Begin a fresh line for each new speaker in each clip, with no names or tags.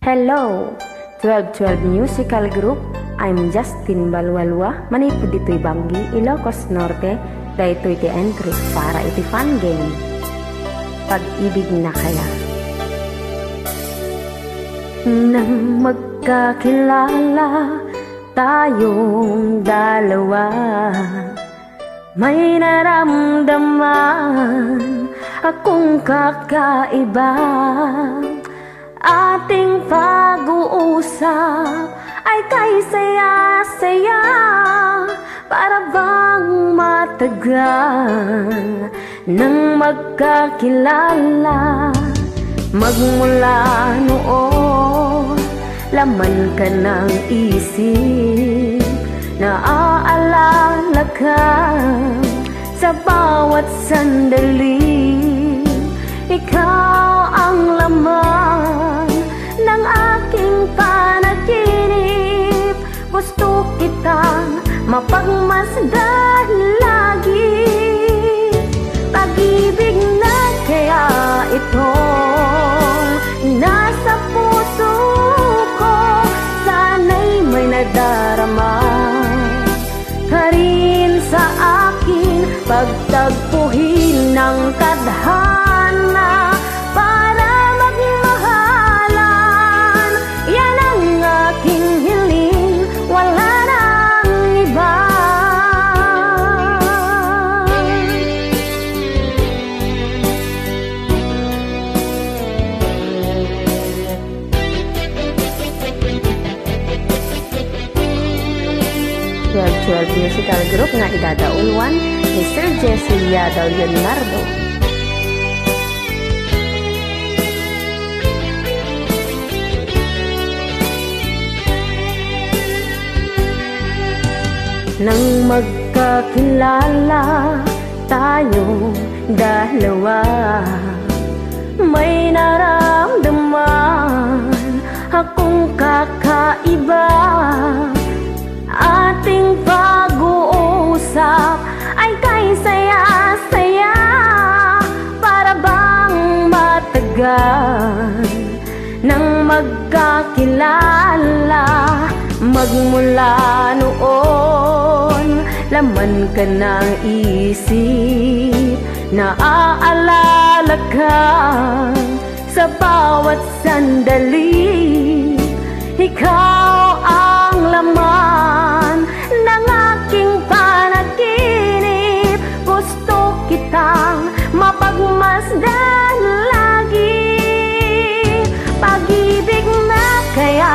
Hello, 1212 Musical Group. I'm Justin Balwalwa, manipud dito'y Banggi, Ilocos Norte, dahito'y ti entry para iti fun game. Pag-ibig na kaya. Nang magkakilala tayong dalawa, may naramdaman akong kakaiba. Ating pag-uusap ay kay saya-saya, para bang matagal nang magkakilala. Magmula noon, laman ka ng isip, naaalala ka sa bawat sandali. Ikaw ang laman ng aking panaginip. Gusto kitang mapagmasdan lagi. Pag-ibig na kaya ito nasa puso ko, sana'y may nadarama ka rin sa akin. Pagtagpuhin ng tadhana para magmahalan, yan ang aking hiling, wala nang iba. Twelve Musical Group nga idadaulwan ni Sir Jesse Yadal Leonardo. Nang magkakilala tayong dalawa, may naramdaman akong kakaiba. Ating pag-uusap ay kay saya-saya, para bang matagal nang magkakilala. Magmula noon, laman ka ng isip, naaalala ka sa bawat sandali. Ikaw ang laman ng aking panaginip. Gusto kitang mapagmasdan lagi. Pag-ibig na kaya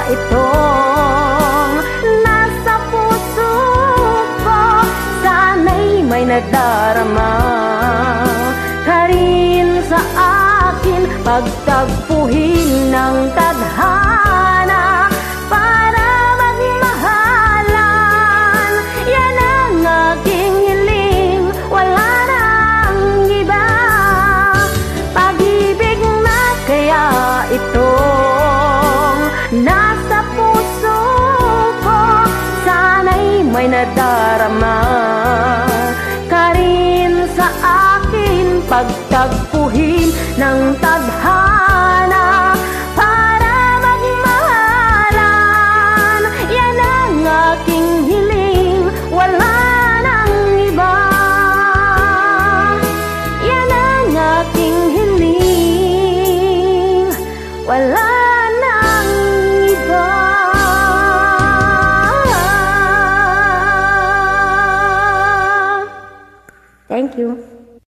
itong nasa puso ko, sana'y may nadarama ka rin sa akin. Pagtagpuhin ng tadhana para magmahalan, yan ang aking hiling, wala nang iba. Pag-ibig na kaya itong nasa puso ko, sana'y may nadarama ka rin sa akin. Pagtagpuhin ng tadhana para magmahalan, yan ang aking hiling, wala nang iba. Yan ang aking hiling, wala nang iba. Thank you.